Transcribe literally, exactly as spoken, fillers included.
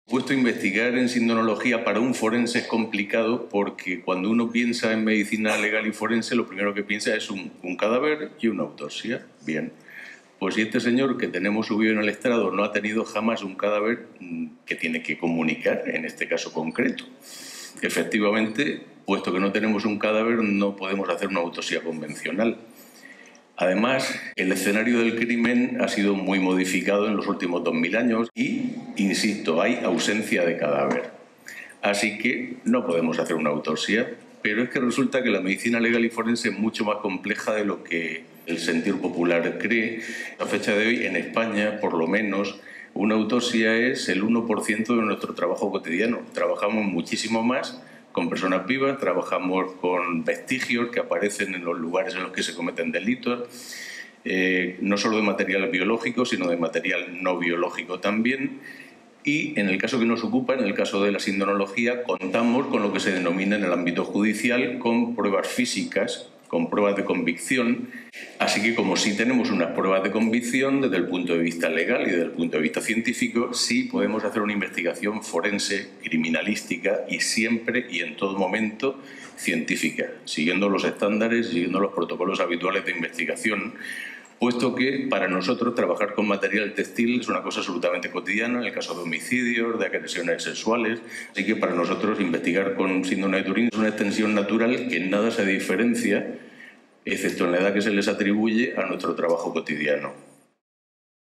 Puesto a investigar en sindonología para un forense es complicado porque cuando uno piensa en medicina legal y forense lo primero que piensa es un, un cadáver y una autopsia. Bien, pues si este señor que tenemos subido en el estrado no ha tenido jamás un cadáver, ¿qué tiene que comunicar en este caso concreto? Efectivamente, puesto que no tenemos un cadáver no podemos hacer una autopsia convencional. Además, el escenario del crimen ha sido muy modificado en los últimos dos mil años y, insisto, hay ausencia de cadáver. Así que no podemos hacer una autopsia, pero es que resulta que la medicina legal y forense es mucho más compleja de lo que el sentido popular cree. A fecha de hoy, en España, por lo menos, una autopsia es el uno por ciento de nuestro trabajo cotidiano. Trabajamos muchísimo más con personas vivas, trabajamos con vestigios que aparecen en los lugares en los que se cometen delitos, eh, no solo de material biológico, sino de material no biológico también. Y en el caso que nos ocupa, en el caso de la sindonología, contamos con lo que se denomina en el ámbito judicial con pruebas físicas, con pruebas de convicción. Así que como sí tenemos unas pruebas de convicción desde el punto de vista legal y desde el punto de vista científico, sí podemos hacer una investigación forense, criminalística y siempre y en todo momento científica, siguiendo los estándares, siguiendo los protocolos habituales de investigación, puesto que para nosotros trabajar con material textil es una cosa absolutamente cotidiana, en el caso de homicidios, de agresiones sexuales, así que para nosotros investigar con síndrome de Turín es una extensión natural que en nada se diferencia, excepto en la edad que se les atribuye, a nuestro trabajo cotidiano.